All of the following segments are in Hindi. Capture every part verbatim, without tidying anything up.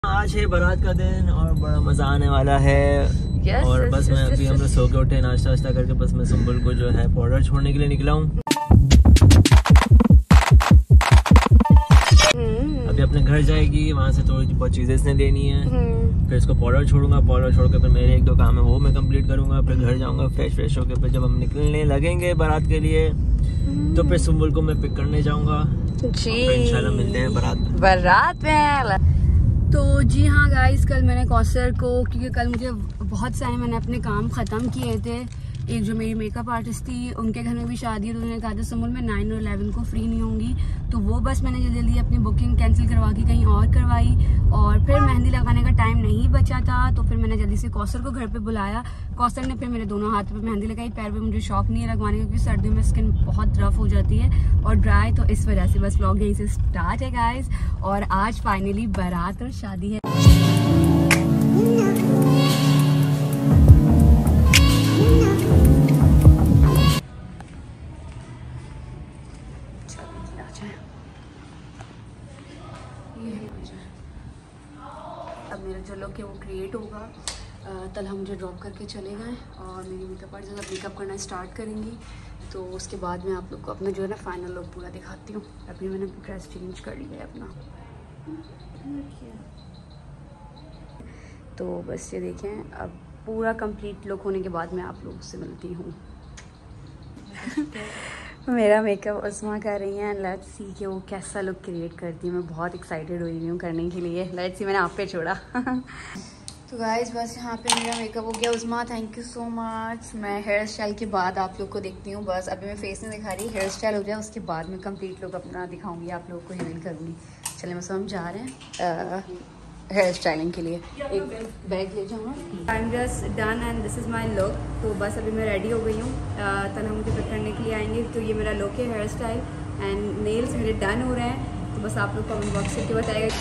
आज है बारात का दिन और बड़ा मजा आने वाला है। yes, और बस yes, मैं yes, अभी yes, हम लोग सो के उठे, नाश्ता वाश्ता करके बस मैं सुम्बुल को जो है पाउडर छोड़ने के लिए निकला हूँ। अभी अपने घर जाएगी, वहाँ से थोड़ी बहुत चीजें इसने लेनी है, फिर इसको पाउडर छोड़ूंगा। पाउडर छोड़ के फिर मेरे एक दो काम है वो मैं कंप्लीट करूंगा। फिर घर जाऊंगा फ्रेश फ्रेश होकर। फिर जब हम निकलने लगेंगे बारात के लिए तो फिर सुम्बुल को मैं पिक करने जाऊंगा जी। इंशाल्लाह मिलते हैं बारात में। बारात में तो जी हाँ गाइस, कल मैंने कौसर को, क्योंकि कल मुझे बहुत सारे मैंने अपने काम ख़त्म किए थे। एक जो मेरी मेकअप आर्टिस्ट थी उनके घर में भी शादी है, तो उन्होंने कहा था सुम्बुल मैं नाइन और इलेवन को फ्री नहीं होंगी, तो वो बस मैंने जल्दी जल्दी अपनी बुकिंग कैंसिल करवा के कहीं और करवाई। और फिर मेहंदी लगाने का टाइम नहीं बचा था, तो फिर मैंने जल्दी से कौसर को घर पे बुलाया। कौसर ने फिर मेरे दोनों हाथ पे मेहंदी लगाई। पैर पे मुझे शौक नहीं है लगवाने का, क्योंकि सर्दियों में स्किन बहुत रफ हो जाती है और ड्राई, तो इस वजह से बस व्लॉग यहीं से स्टार्ट है गाइस। और आज फाइनली बारात और शादी है। अब मेरा जो लुक है वो क्रिएट होगा। तलहा मुझे ड्रॉप करके चले गए और मेरी मेकअप आर्टिस्ट जब मेकअप करना स्टार्ट करेंगी, तो उसके बाद मैं आप लोग को अपना जो है ना फाइनल लुक पूरा दिखाती हूँ। अभी मैंने ड्रेस चेंज कर लिया है अपना, तो बस ये देखें। अब पूरा कंप्लीट लुक होने के बाद मैं आप लोगों से मिलती हूँ। मेरा मेकअप उस्मा कर रही हैं। लेट्स सी कि वो कैसा लुक क्रिएट करती है। मैं बहुत एक्साइटेड हुई हूँ करने के लिए। लेट्स सी, मैंने आप पे छोड़ा। तो गाइस बस यहाँ पे मेरा मेकअप हो गया। Usma thank you so much. मैं हेयर स्टाइल के बाद आप लोग को देखती हूँ। बस अभी मैं फेस नहीं दिखा रही, हेयर स्टाइल हो जाए उसके बाद मैं कंप्लीट लुक अपना दिखाऊंगी, आप लोगों को रिवील करूँगी। चलिए बस हम जा रहे हैं हेयर स्टाइलिंग के लिए। एक बैग ले जाऊँ। I am just done and this is my look. तो बस अभी मैं रेडी हो गई हूँ। तनहा मुझे पिक करने के लिए आएंगे, तो ये मेरा लुक है, हेयर स्टाइल एंड नेल्स मेरे डन हो रहे हैं। तो बस आप लोग कमेंट बॉक्स करके बताएगा।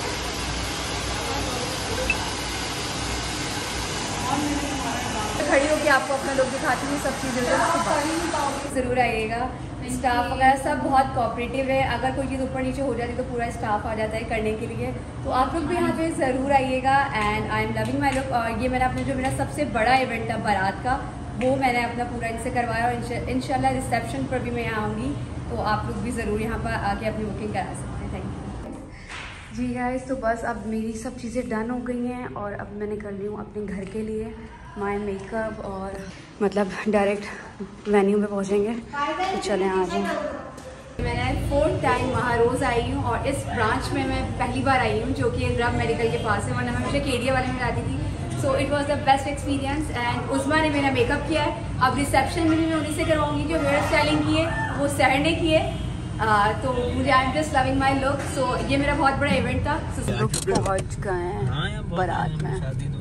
खड़ी होकर आपको अपना लुक दिखाती हूँ, सब चीज़ें ज़रूर आइएगा। स्टाफ वगैरह सब बहुत कोऑपरेटिव है। अगर कोई चीज़ ऊपर नीचे हो जाती है तो पूरा स्टाफ आ जाता है करने के लिए, तो आप लोग भी यहाँ पे ज़रूर आइएगा। And I am loving my look. और ये मैंने अपने जो मेरा सबसे बड़ा इवेंट था बारात का, वो मैंने अपना पूरा इनसे करवाया और इंशाल्लाह रिसेप्शन पर भी मैं यहाँ आऊँगी, तो आप लोग भी ज़रूर यहाँ पर आके अपनी बुकिंग करा सकते हैं। थैंक यू जी गाइस। तो बस अब मेरी सब चीज़ें डन हो गई हैं और अब मैंने कर ली हूँ अपने घर के लिए माय मेकअप, और मतलब डायरेक्ट वेन्यू पे पहुँचेंगे। तो चलें आ जाएँ। मैं फोर्थ टाइम वहाँ रोज़ आई हूँ और इस ब्रांच में मैं पहली बार आई हूँ, जो कि रब मेडिकल के पास है, वरना मैं मुझे केडिया वाले में जाती थी। So it was the best experience. And Usma ने मेरा मेकअप किया है। अब रिसेप्शन में भी मैं उन्हीं से करवाऊँगी। जो हेयर स्टाइलिंग की है वो सहर ने की है। Uh, तो मुझे I am just loving my look. So ये मेरा बहुत बड़ा इवेंट था। so, लोग पहुँच गए हैं बारात में।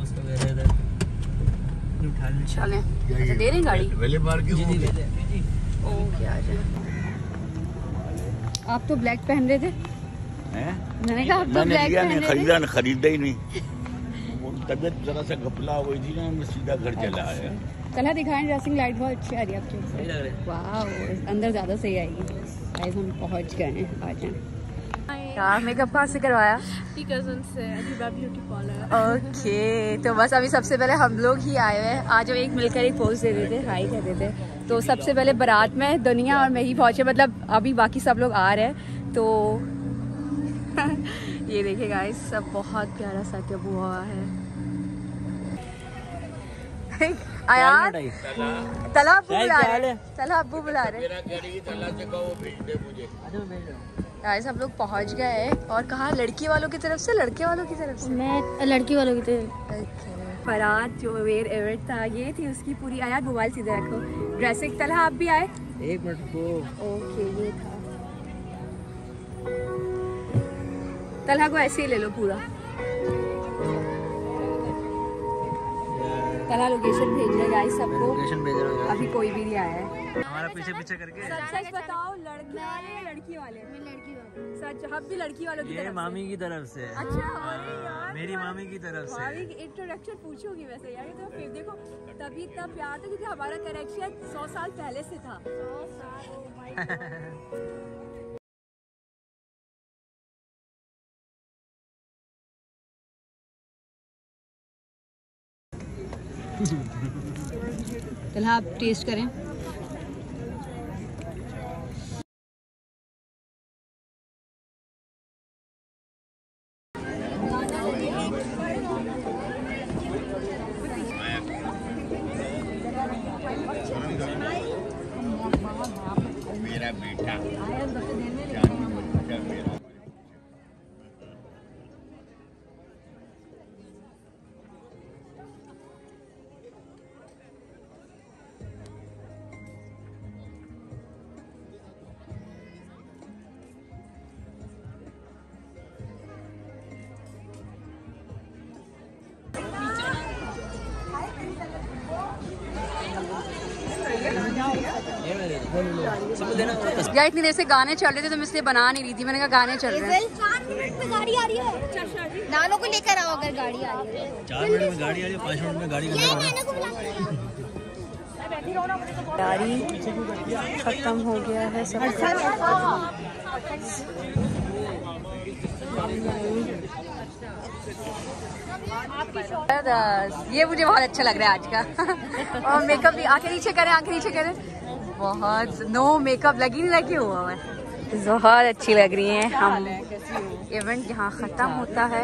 चलें। अच्छा दे रही गाड़ी? ओके आ जाए। आप तो ब्लैक पहन रहे थे। मैंने कहा आप तो ब्लैक पहन रहे थे। खरीदा खरीदा ही नहीं, तबीयत जरा सा घपला हो गई थी ना, मैं सीधा घर चला आया। चला दिखाएं, ड्रेसिंग लाइट बहुत अच्छी आ रही है आपके। वाह, अंदर ज़्यादा सही आएगी। गाइस हम पहुंच गए हैं, आ जाएं। यार मेकअप कहाँ से करवाया? कज़न से, अजीबा ब्यूटी पार्लर। ओके, तो बस अभी सबसे पहले हम लोग ही आए हुए हैं। आज हम एक मिलकर एक पोज दे रहे थे, हाई कर रहे थे। तो सबसे पहले बारात में दुनिया और मैं ही पहुंचे, मतलब अभी बाकी सब लोग आ रहे हैं। तो ये देखिए गाइस, सब बहुत प्यारा सेटअप हुआ है। यार तला अब्बू बुला रहे, तला अब्बू बुला रहे। यार सब लोग पहुंच गए। और कहा लड़की वालों की तरफ से, लड़के वालों की तरफ से? मैं लड़की वालों की तरफ। बारात जो वेयर इवेंट था ये थी उसकी पूरी। आया मोबाइल सीधे रखो। ड्रेसिंग तलहा आप भी आए? एक मिनट को। ओके ये था। तलहा को ऐसे ही ले लो पूरा। तलहा लोकेशन भेज रहे गाइस सबको। लोकेशन भेज रहा हूं। अभी कोई भी नहीं आया है। हमारा पीछे पीछे करके। सच सच बताओ, लड़की वाले या लड़की वाले? मैं लड़की वाले। सच, हम भी लड़की वालों की तरफ से। ये मामी की तरफ से। अच्छा, अरे यार मेरी मामी की तरफ से। मामी की इंट्रोडक्शन पूछूंगी वैसे यार। तो फिर देखो तभी इतना प्यार था, क्योंकि हमारा कनेक्शन सौ साल पहले से था। सौ साल तलहा आप टेस्ट करें। मेरा बेटा यार इतनी देर से गाने चल रहे थे तो मैं इसलिए बना नहीं रही थी, मैंने कहा गाने चल रहे हैं। चार मिनट में गाड़ी आ रही है, नानो को लेकर आओ अगर गाड़ी आ रही है। चार मिनट में गाड़ी आ रही है, पाँच मिनट में गाड़ी ये नानो को बुला के गाड़ी खत्म हो गया है सब। ये मुझे बहुत अच्छा लग रहा है आज का। और मेकअप भी, आंखें नीचे करें, आंखें नीचे करें। बहुत नो मेकअप लगी नहीं लगी हुआ है, बहुत अच्छी लग रही हैं हम। इवेंट यहाँ ख़त्म होता है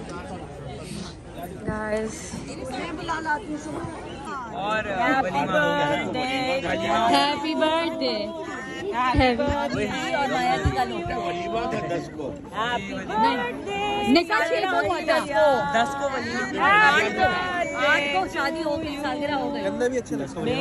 गाइस। और हैप्पी बर्थडे, हैप्पी बर्थडे, दस को निकाल के दो दस को आठ को शादी हो गई, सालगिरह हो गई। गंदा भी अच्छा लगता है।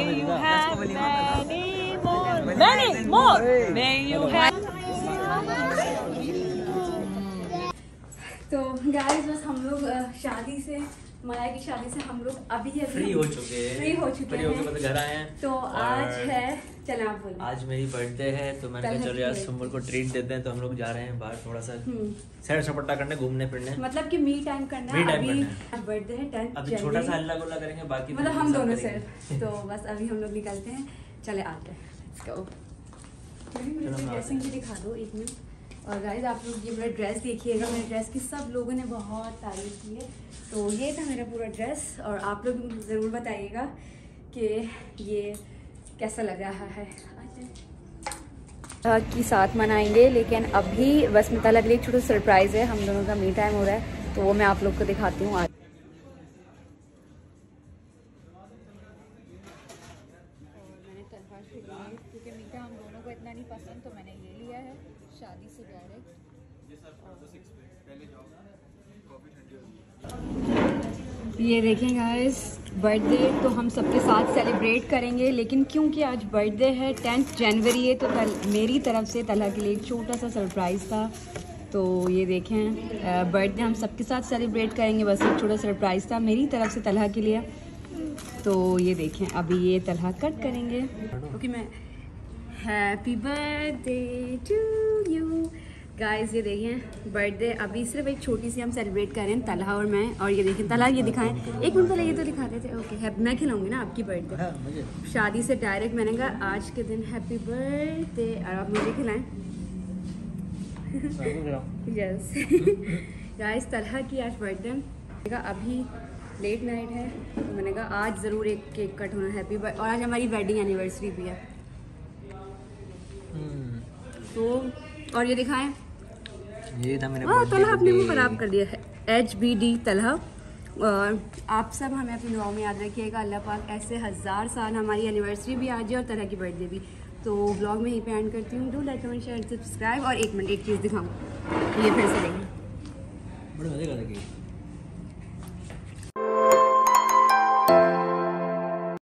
तो गाइस बस हम लोग शादी से, माया की शादी से हम लोग अभी अभी फ्री हो चुके हैं, फ्री हो चुके हैं, मतलब घर आए हैं। तो आज है, चलो आप बोलो। आज मेरी बर्थडे है तो मैंने कहा चलो यार सुमर को ट्रीट देते हैं, तो हम लोग जा रहे हैं बाहर थोड़ा सा सैर सपाटा करने, घूमने फिरने, मतलब कि मी टाइम करना है। अभी बर्थडे है टेंथ अभी छोटा सा हल्ला गुल्ला करेंगे, बाकी मतलब हम दोनों से। तो बस अभी हम लोग निकलते हैं, चले आते हैं। ड्रेसिंग भी दिखा दो एक मिनट। और गाइस आप लोग ये मेरा ड्रेस देखिएगा, मेरे ड्रेस की सब लोगों ने बहुत तारीफ की है। तो ये था मेरा पूरा ड्रेस, और आप लोग ज़रूर बताइएगा कि ये कैसा लग रहा है। की साथ मनाएंगे, लेकिन अभी बस में लग रही एक छोटा सरप्राइज़ है, हम दोनों का मी टाइम हो रहा है, तो वो मैं आप लोग को दिखाती हूँ आज। क्योंकि मीठा हम दोनों को इतना नहीं पसंद, तो मैंने ये लिया है शादी से डायरेक्ट। ये देखें गाइस, बर्थडे तो हम सबके साथ सेलिब्रेट करेंगे, लेकिन क्योंकि आज बर्थडे है, टेंथ जनवरी है, तो तल, मेरी तरफ से तलहा के लिए एक छोटा सा सरप्राइज़ था। तो ये देखें, बर्थडे हम सबके साथ सेलिब्रेट करेंगे, बस एक छोटा सरप्राइज़ था मेरी तरफ से तलहा के लिए। तो ये देखें, अभी ये तलहा कट करेंगे, क्योंकि मैं happy birthday to you guys. ये देखें बर्थडे अभी सिर्फ एक छोटी सी हम सेलिब्रेट कर रहे हैं, तलहा और मैं। और ये देखें तलहा, ये दिखाएं एक मिनट पहले, ये तो दिखाते थे। ओके है, मैं खिलाऊंगी ना आपकी बर्थडे शादी से डायरेक्ट। मैंने कहा आज के दिन हैप्पी बर्थडे, और आप मुझे खिलाएं। यस गाइस, तलहा की आज बर्थडे, अभी लेट नाइट है, तो मैंने कहा आज ज़रूर एक केक कट होना, हैप्पी बर्थडे। और आज हमारी वेडिंग एनिवर्सरी भी है। तो और ये दिखाएं, ये था मेरे हाँ, तलहा अपने मुँह खराब कर दिया है, एच बी डी तलहा। और आप सब हमें अपनी दुआओं में याद रखिएगा, अल्लाह पाक ऐसे हज़ार साल, हमारी एनिवर्सरी भी आज है और तलहा की बर्थडे भी। तो ब्लॉग में यहीं पे एंड करती हूँ। Do like comment share subscribe. और एक मिनट एक चीज़ दिखाऊँ, ये फिर से देखें, बड़े मजे का लगे।